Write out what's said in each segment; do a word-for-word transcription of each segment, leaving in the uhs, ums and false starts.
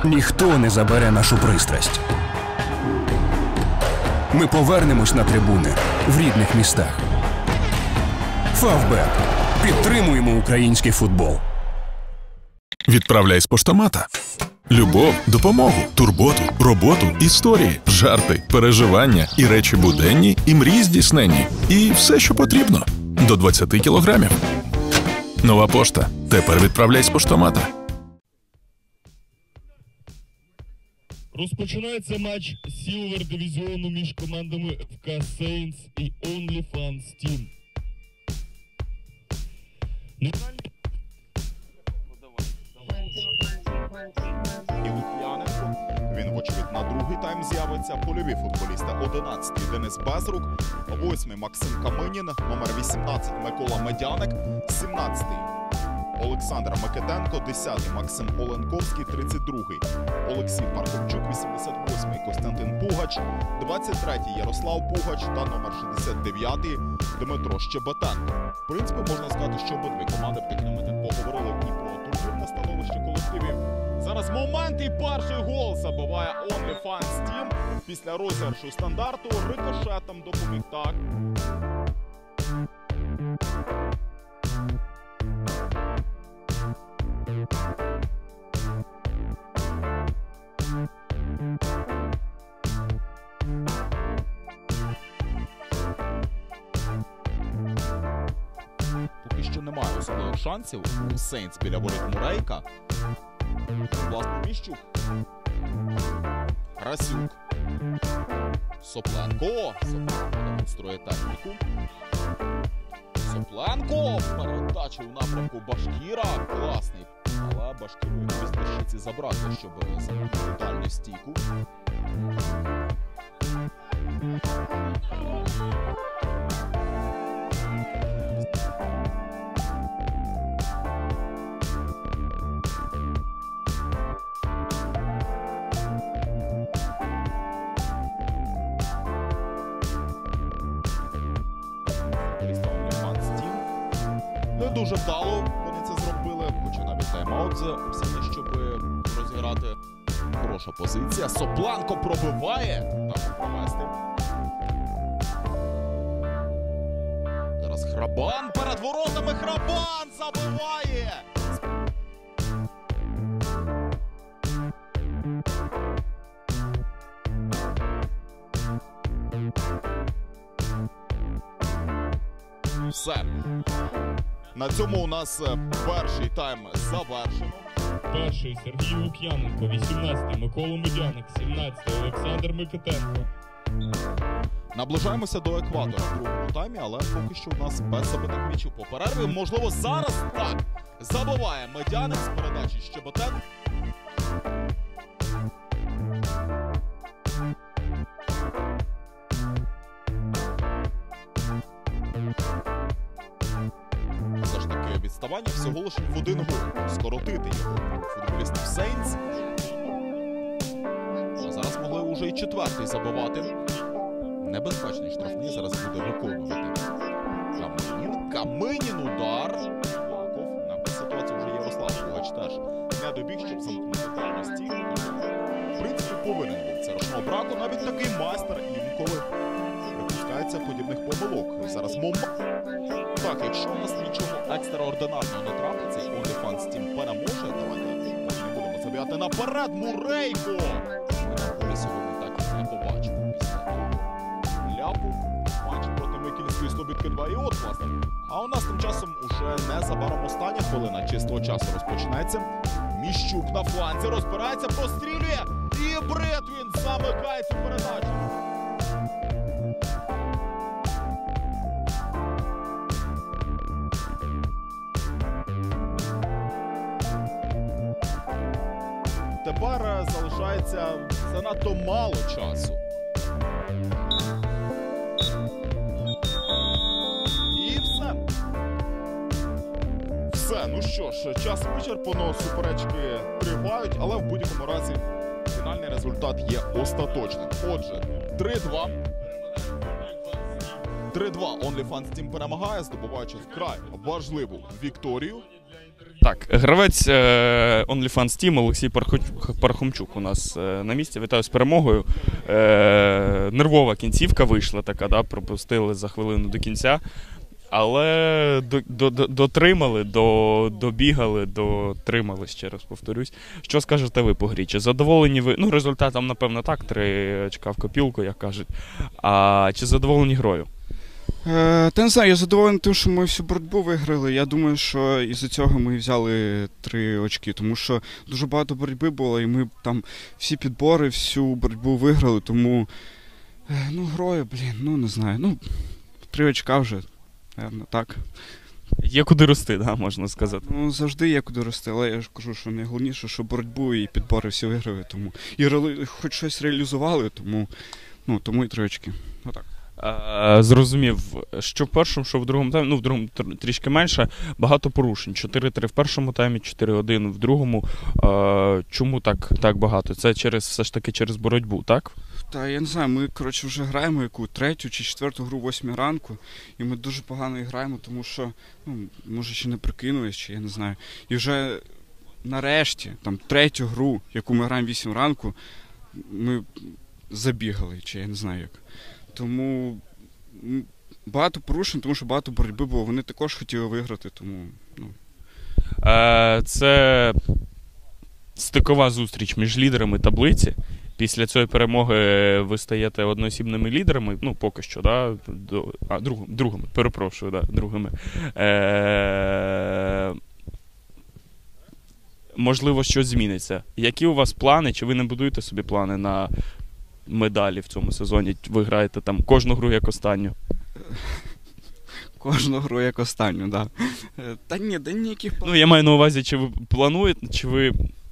Ніхто не забере нашу пристрасть. Ми повернемось на трибуни в рідних містах. Фавбет. Підтримуємо український футбол. Відправляй з поштомата. Любов, допомогу, турботу, роботу, історії, жарти, переживання і речі буденні, і мрії здійсненні. І все, що потрібно. До двадцяти кілограмів. Нова пошта. Тепер відправляй з поштомата. Розпочинається матч Silver дивізіону між командами еф ка Saints і OnlyFans Team. Він, вочевидь, на другий тайм з'явиться. Польові футболісти. одинадцятий Денис Безрук, восьмий Максим Каминін, номер вісімнадцять Микола Медяник, сімнадцятий Олександр Микитенко, десятий Максим Оленковський, тридцять другий Олексій Парховчук, вісімдесят восьмий Костянтин Пугач, двадцять третій Ярослав Пугач та номер шістдесят дев'ятий Дмитро Щебетенко. В принципі, можна сказати, що обидві команди в такий момент поговорили і про турнірне становище колективів. Зараз момент і перший гол забиває OnlyFans Team після розіграшу стандарту. Рикошетом допоміг так. Поки що немає особливих шансів у Сейнтс біля воріт Мурейка. Власне, Міщук. Расюк. Сопленко. Сопленко демонструє техніку. Сопленко. Передача у напрямку Башкіра. Класний. Але Башкіру якось дещиці забрати, щоб замовити дальню стійку. Не дуже вдало вони це зробили, хоча навіть тайм-аут взяли, щоб розіграти. Хороша позиція. Сопленко пробиває. Так, провести. Зараз Храбан перед воротами. Храбан забиває! Все. На цьому у нас перший тайм завершено. Перший Сергій Лук'яненко, вісімнадцятий Микола Медяник, сімнадцятий Олександр Микитенко. Наближаємося до екватора в другому таймі, але поки що у нас без забитих м'ячів по перерві. Можливо, зараз так. Забиває Медяник з передачі Щебетенко. Все ж таки відставання всього лише в один гол. Скоротити його футболістів Сейнтс. Зараз могли вже і четвертий забивати. Небезпечний штрафний зараз буде виконувати Каминін. Каминін удар. Волков. На ситуацію вже Ярослав Пугач теж не добіг, щоб замкнути дальню стійку. В принципі, повинен був це ручного браку. Навіть такий майстер інколи припускається подібних помилок. Зараз момент. Так, якщо у нас нічого екстраординарного не трапиться, і OnlyFans Team переможе, давайте не будемо забігати наперед. Мурейко! Ми сьогодні так і не побачимо після того ляпу. Матч проти Микільської Слобідки два. І от, власне. А у нас тим часом уже незабаром остання хвилина чистого часу розпочинається. Міщук на фланзі розбирається, прострілює. І Бретвін замикає цю передачу. Тепер залишається занадто мало часу. І все. Все, ну що ж, час вичерпано, суперечки тривають, але в будь-якому разі фінальний результат є остаточним. Отже, три-два. три-два OnlyFans Team перемагає, здобуваючи вкрай важливу вікторію. Так, гравець е, OnlyFans Team Олексій Парху- Пархомчук у нас е, на місці. Вітаю з перемогою. Е, нервова кінцівка вийшла така, да, пропустили за хвилину до кінця. Але до, до, до, дотримали, до, добігали, дотримали, ще раз повторюсь. Що скажете ви по грі? Чи задоволені ви? Ну, результатом, напевно, так, три очка в копілку, як кажуть. А чи задоволені грою? Е, та не знаю, я задоволений тим, що ми всю боротьбу виграли. Я думаю, що із-за цього ми взяли три очки, тому що дуже багато боротьби було, і ми там всі підбори, всю боротьбу виграли, тому, е, ну, грою, блін, ну, не знаю, ну, три очка вже, напевно, так. Є куди рости, да, можна сказати. Ну, завжди є куди рости, але я ж кажу, що найголовніше, що боротьбу і підбори всі виграли, тому, і реали... хоч щось реалізували, тому, ну, тому і три очки, отак. Е, Зрозумів, що в першому, що в другому таймі, ну в другому тр- трішки менше, багато порушень. чотири-три в першому таймі, чотири-один в другому. Е, Чому так, так багато? Це через, все ж таки через боротьбу, так? Та я не знаю, ми, коротше, вже граємо яку третю чи четверту гру восьмій ранку, і ми дуже погано граємо, тому що, ну, може ще не прикинулись, чи я не знаю. І вже нарешті, там, третю гру, яку ми граємо вісім ранку, ми забігали, чи я не знаю як. Тому м, багато порушень, тому що багато боротьби було. Вони також хотіли виграти, тому, ну. Е, Це стикова зустріч між лідерами таблиці. Після цієї перемоги ви стаєте одноосібними лідерами, ну, поки що, да, до, а, друг, другими, перепрошую, да, другими. Е, можливо, щось зміниться. Які у вас плани, чи ви не будуєте собі плани на медалі в цьому сезоні? Ви граєте там кожну гру як останню? Кожну гру як останню, так. Да. Та ні, да ніяких планів. Ну, я маю на увазі, чи ви плануєте, чи ви...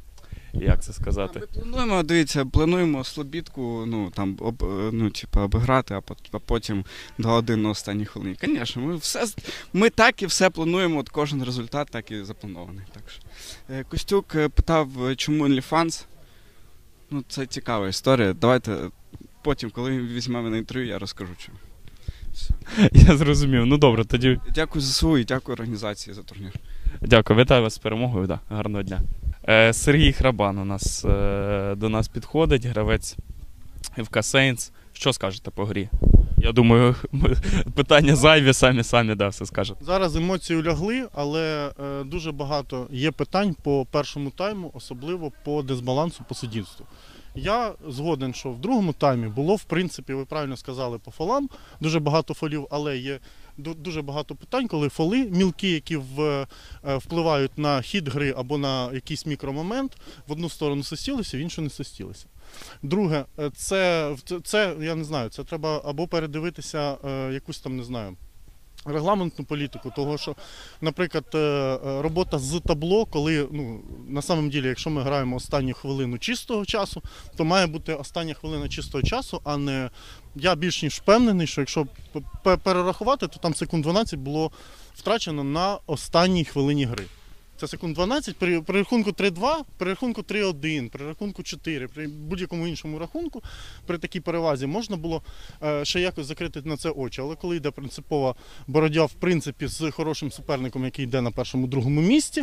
Як це сказати? Ми плануємо, дивіться, плануємо слабітку, ну, там, об, ну, типу, обіграти, а, а потім два-один на останній хвилині. Звісно, ми все, ми так і все плануємо, от кожен результат так і запланований. Так що. Костюк питав, чому OnlyFans. Ну, це цікава історія. Давайте потім, коли візьмемо на інтерв'ю, я розкажу, чому. Все. Я зрозумів. Ну, добре, тоді... Дякую за свою і дякую організації за турнір. Дякую, вітаю вас з перемогою, да. Гарного дня. Е, Сергій Храбан у нас е, до нас підходить, гравець еф ка Saints. Що скажете по грі? Я думаю, питання зайві, самі-самі, да, все скажете. Зараз емоції лягли, але е, дуже багато є питань по першому тайму, особливо по дисбалансу, по суддівству. Я згоден, що в другому таймі було, в принципі, ви правильно сказали, по фолам, дуже багато фолів, але є дуже багато питань, коли фоли мілкі, які в, впливають на хід гри або на якийсь мікромомент, в одну сторону состілися, в іншу не состілися. Друге, це, це, я не знаю, це треба або передивитися е, якусь там, не знаю, регламентну політику, того що, наприклад, робота з табло, коли, ну, на самом ділі, якщо ми граємо останню хвилину чистого часу, то має бути остання хвилина чистого часу, а не, я більш ніж впевнений, що якщо перерахувати, то там секунд дванадцять було втрачено на останній хвилині гри. Це секунд дванадцять, при, при рахунку три-два, при рахунку три-один, при рахунку чотири, при будь-якому іншому рахунку, при такій перевазі можна було е, ще якось закрити на це очі. Але коли йде принципова боротьба, в принципі, з хорошим суперником, який йде на першому-другому місці,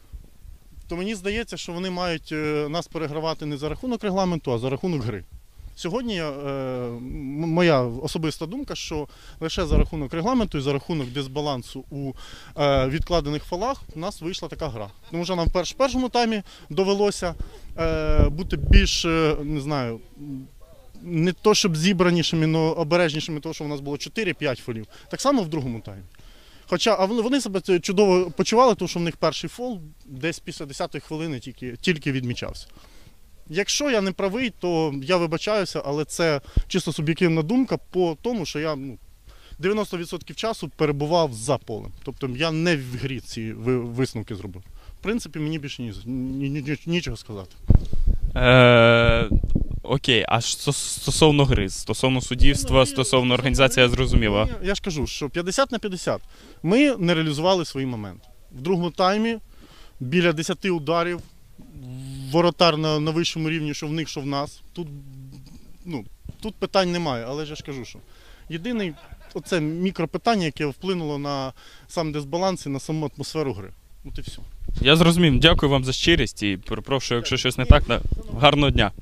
то мені здається, що вони мають е, нас перегравати не за рахунок регламенту, а за рахунок гри. Сьогодні е, моя особиста думка, що лише за рахунок регламенту і за рахунок дисбалансу у е, відкладених фолах у нас вийшла така гра. Тому що нам в перш, першому таймі довелося е, бути більш, е, не знаю, не то щоб зібранішими, але обережнішими, тому що у нас було чотири-п'ять фолів. Так само в другому таймі. Хоча а вони себе чудово почували, тому що в них перший фол десь після десятої хвилини тільки, тільки відмічався. Якщо я не правий, то я вибачаюся, але це чисто суб'єктивна думка по тому, що я ну, дев'яносто відсотків часу перебував за полем. Тобто я не в грі ці висновки зробив. В принципі, мені більше ні, ні, ні, нічого сказати. Е, окей, а стосовно гри, стосовно суддівства, ну, стосовно організації, я зрозуміла. Я ж кажу, що п'ятдесят на п'ятдесят. Ми не реалізували свої моменти. В другому таймі біля десяти ударів, воротар на, на вищому рівні, що в них, що в нас. Тут, ну, тут питань немає, але ж я ж кажу, що єдине оце мікропитання, яке вплинуло на сам дисбаланс і на саму атмосферу гри. От і все. Я зрозумів. Дякую вам за щирість і перепрошую, якщо щось не так. Гарного дня.